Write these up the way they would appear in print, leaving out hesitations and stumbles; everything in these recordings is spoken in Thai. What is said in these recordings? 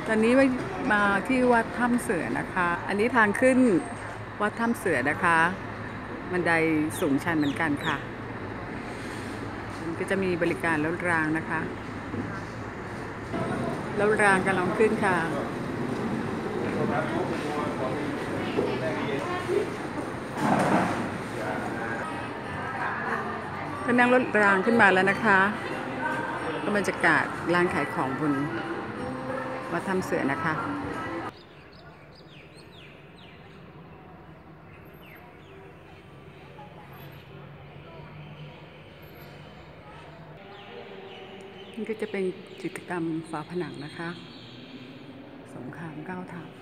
ตอนนี้มาที่วัดถ้ำเสือนะคะ อันนี้ทางขึ้นวัดถ้ำเสือนะคะบันไดสูงชันเหมือนกันค่ะมันก็จะมีบริการรถรางนะคะรถรางกำลังขึ้นค่ะก็นั่งรถรางขึ้นมาแล้วนะคะก็บรรยากาศร้านขายของบนวัดถ้ำเสือนะคะนี่ก็จะเป็นกิจกรรมฝาผนังนะคะสงคราม9 ทัพ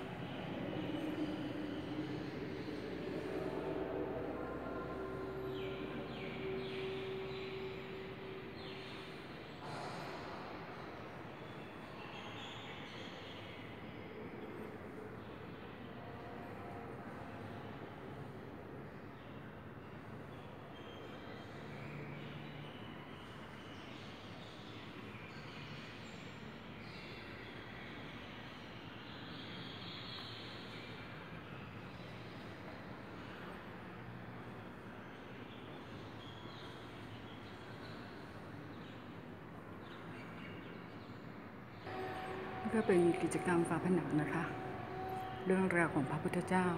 ก็เป็นกิจกรรมฝาผนังนะคะเรื่องราวของพระพุทธเจ้า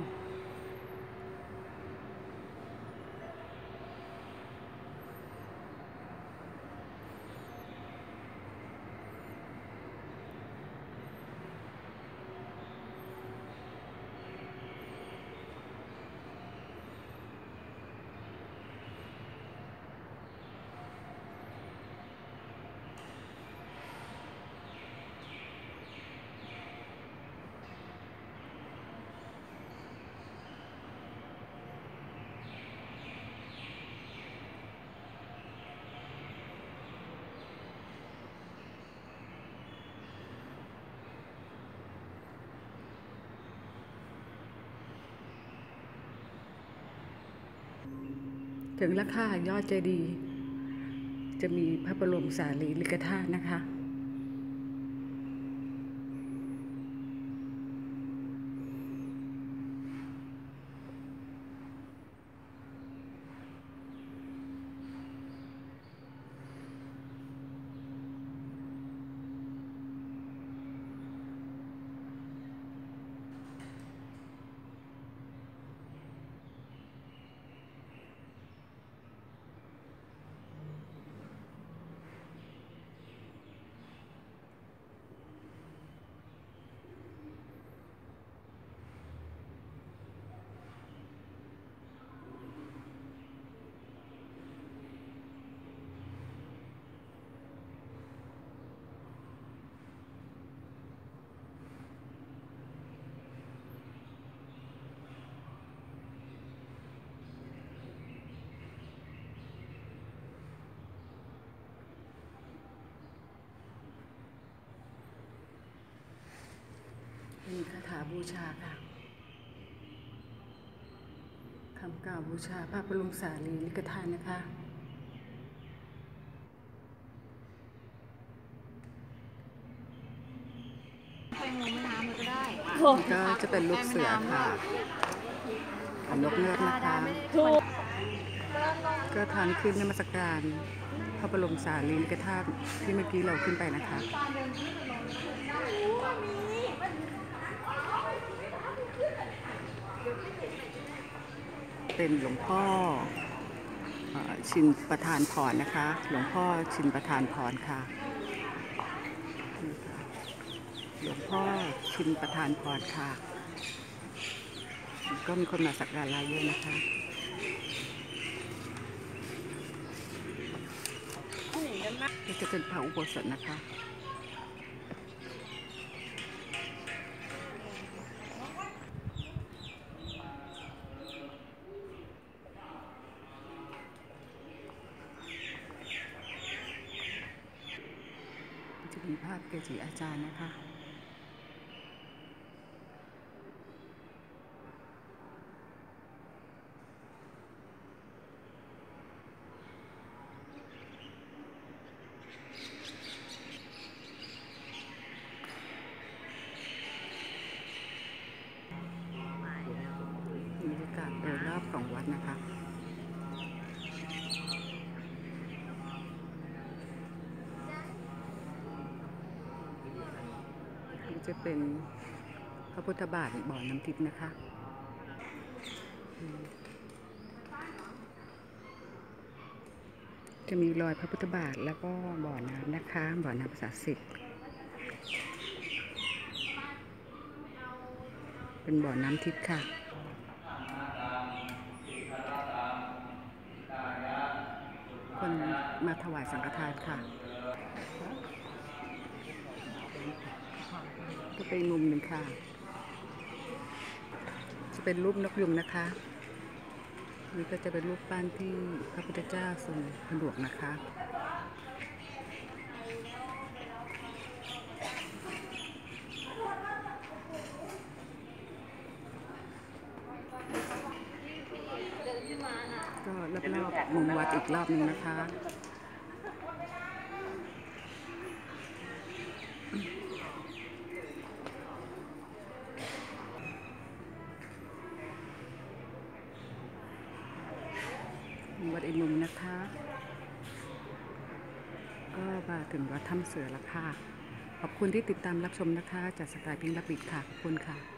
ถึงราคายอดเจดีย์จะมีพระบรมสารีริกธาตุนะคะเป็นคาถาบูชาค่ะคำกล่าวบูชาพระบรมสารีริกธาตุนะคะก็จะเป็นลูกเสือค่ะนกเงือกนะคะก็ทางขึ้นนมัสการพระบรมสารีริกธาตุที่เมื่อกี้เราขึ้นไปนะคะเป็นหลวงพ่อชินประธานพรนะคะหลวงพ่อชินประธานพรค่ะหลวงพ่อชินประธานพรค่ะก็มีคนมาสักการะเยอะนะคะก็จะเป็นพระอุโบสถนะคะจะมีภาพเกจิอาจารย์นะคะจะเป็นพระพุทธบาทบ่อน้ำทิพย์นะคะจะมีรอยพระพุทธบาทแล้วก็บ่อน้ำนะคะบ่อน้ำศักดิ์สิทธิ์เป็นบ่อน้ำทิพย์ค่ะคนมาถวายสังฆทานค่ะก็เป็นมุมหนึ่งค่ะจะเป็นรูปนกยุงนะคะนี่ก็จะเป็นรูปปั้นที่พระพุทธเจ้าทรงผนวกนะคะก็รอบๆมุมวัดอีกรอบหนึ่งนะคะวัดอีกมุมนะคะ ก็มาถึงวัดถ้ำเสือแล้วค่ะขอบคุณที่ติดตามรับชมนะคะจากสกายพิงค์รับบิดค่ะขอบคุณค่ะ